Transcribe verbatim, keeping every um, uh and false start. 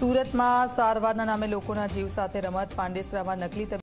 સુરતમાં સારવારના નામે લોકોના જીવ સાથે રમત. પાંડેસરામાં નકલી